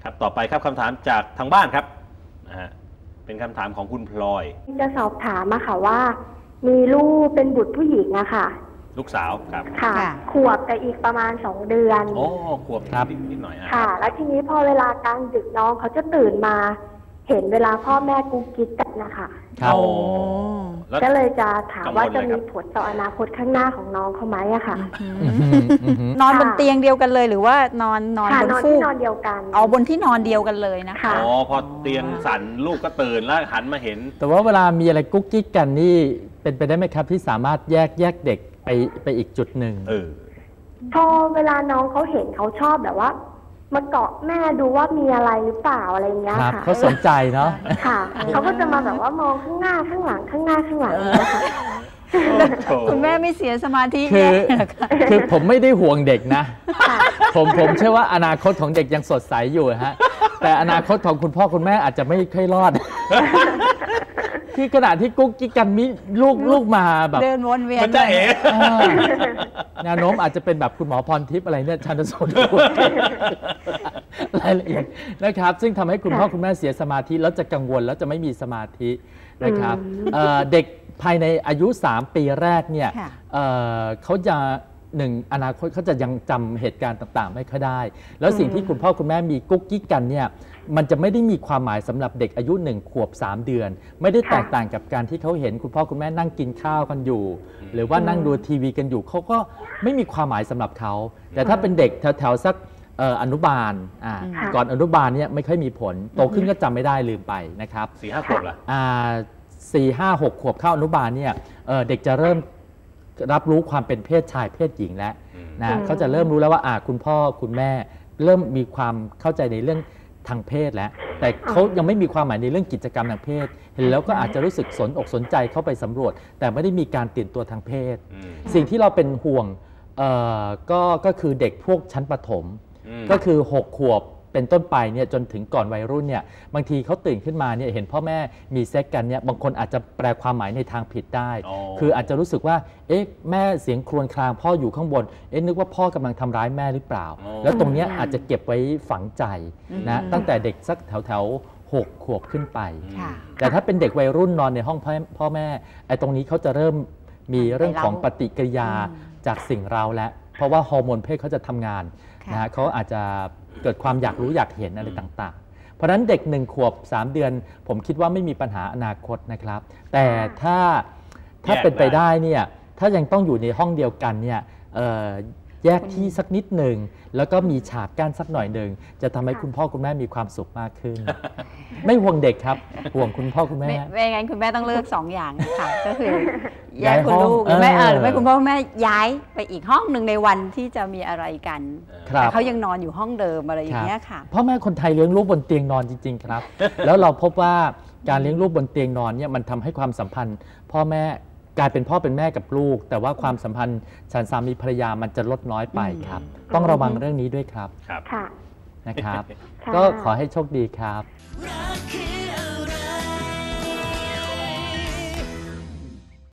ครับต่อไปครับคำถามจากทางบ้านครับนะฮะเป็นคำถามของคุณพลอยจะสอบถามอะค่ะว่ามีลูกเป็นบุตรผู้หญิงอะค่ะลูกสาวครับค่ะขวบแต่อีกประมาณ2 เดือนโอ้ขวบครับนิดหน่อยค่ะแล้วทีนี้พอเวลากลางดึกน้องเขาจะตื่นมาเห็นเวลาพ่อแม่กุ๊กกิ๊กกันนะคะครับก็เลยจะถามว่าจะมีผลต่ออนาคตข้างหน้าของน้องเขาไหมอะค่ะนอนบนเตียงเดียวกันเลยหรือว่านอนบนฟูกนอนเดียวกันเอาบนที่นอนเดียวกันเลยนะคะอ๋อพอเตียงสั่นลูกก็ตื่นแล้วหันมาเห็นแต่ว่าเวลามีอะไรกุ๊กกิ๊กกันนี่เป็นไปได้ไหมครับที่สามารถแยกเด็กไปอีกจุดหนึ่งพอเวลาน้องเขาเห็นเขาชอบแบบว่ามาเกาะแม่ดูว่ามีอะไรหรือเปล่าอะไรอย่างเงี้ยค่ะเขาสนใจเนาะค่ะเขาก็จะมาแบบว่ามองข้างหน้าข้างหลังข้างหน้าข้างหลังนะคะคุณแม่ไม่เสียสมาธิคือผมไม่ได้ห่วงเด็กนะผมเชื่อว่าอนาคตของเด็กยังสดใสอยู่ฮะแต่อนาคตของคุณพ่อคุณแม่อาจจะไม่ค่อยรอดคือขณะที่กุ๊กกิ๊กกันมีลูกมาแบบเดินวนเวียนมันจะเอ๋แนวโน้มอาจจะเป็นแบบคุณหมอพรทิพย์อะไรเนี่ยชันสูตรรายละเอียดนะครับซึ่งทำให้คุณพ่อคุณแม่เสียสมาธิแล้วจะกังวลแล้วจะไม่มีสมาธินะครับเด็กภายในอายุ3 ปีแรกเนี่ยเขาจะอนาคตเขาจะยังจำเหตุการณ์ต่างๆไม่ค่อยได้แล้วสิ่งที่คุณพ่อคุณแม่มีกุ๊กกิ๊กกันเนี่ยมันจะไม่ได้มีความหมายสำหรับเด็กอายุ1 ขวบ 3 เดือนไม่ได้แตกต่างกับการที่เขาเห็นคุณพ่อคุณแม่นั่งกินข้าวกันอยู่หรือว่านั่งดูทีวีกันอยู่เขาก็ไม่มีความหมายสำหรับเขาแต่ถ้าเป็นเด็กแถวๆสักอนุบาลก่อนอนุบาลเนี่ยไม่ค่อยมีผลโตขึ้นก็จำไม่ได้ลืมไปนะครับ 4-5 ขวบล่ะ 4-5-6 ขวบเข้าอนุบาลเนี่ยเด็กจะเริ่มรับรู้ความเป็นเพศชายเพศหญิงแล้วนะเขาจะเริ่มรู้แล้วว่าคุณพ่อคุณแม่เริ่มมีความเข้าใจในเรื่องทางเพศแล้วแต่เขายังไม่มีความหมายในเรื่องกิจกรรมทางเพศเห็นแล้วก็อาจจะรู้สึกสนอกสนใจเข้าไปสำรวจแต่ไม่ได้มีการตื่นตัวทางเพศสิ่งที่เราเป็นห่วงก็คือเด็กพวกชั้นประถมก็คือ6 ขวบเป็นต้นไปเนี่ยจนถึงก่อนวัยรุ่นเนี่ยบางทีเขาตื่นขึ้นมาเนี่ยเห็นพ่อแม่มีเซ็กกันเนี่ยบางคนอาจจะแปลความหมายในทางผิดได้คืออาจจะรู้สึกว่าแม่เสียงครวญครางพ่ออยู่ข้างบนนึกว่าพ่อกำลังทำร้ายแม่หรือเปล่าแล้วตรงนี้อาจจะเก็บไว้ฝังใจนะตั้งแต่เด็กสักแถว6 ขวบขึ้นไปแต่ถ้าเป็นเด็กวัยรุ่นนอนในห้องพ่อแม่ตรงนี้เขาจะเริ่มมีเรื่องของปฏิกิริยาจากสิ่งเราแล้วเพราะว่าฮอร์โมนเพศเขาจะทำงานนะเขาอาจจะเกิดความอยากรู้อยากเห็นอะไรต่างๆเพราะฉะนั้นเด็ก1 ขวบ 3 เดือนผมคิดว่าไม่มีปัญหาอนาคตนะครับแต่ถ้าเป็นไปได้เนี่ยถ้ายังต้องอยู่ในห้องเดียวกันเนี่ยแยกที่สักนิดหนึ่งแล้วก็มีฉากกั้นสักหน่อยหนึ่งจะทำให้คุณพ่อคุณแม่มีความสุขมากขึ้นไม่ห่วงเด็กครับห่วงคุณพ่อคุณแม่ไม่งั้นคุณแม่ต้องเลือก2 อย่างค่ะก็คือแยกคุณลูกหรือไม่คุณพ่อคุณแม่ย้ายไปอีกห้องหนึ่งในวันที่จะมีอะไรกันแต่เขายังนอนอยู่ห้องเดิมอะไรอย่างเงี้ยค่ะพ่อแม่คนไทยเลี้ยงลูกบนเตียงนอนจริงๆครับแล้วเราพบว่าการเลี้ยงลูกบนเตียงนอนเนี่ยมันทำให้ความสัมพันธ์พ่อแม่กลายเป็นพ่อเป็นแม่กับลูกแต่ว่าความสัมพันธ์ฉันสามีภรรยามันจะลดน้อยไปครับต้องระวังเรื่องนี้ด้วยครับค่ะนะครับก็ขอให้โชคดีครับ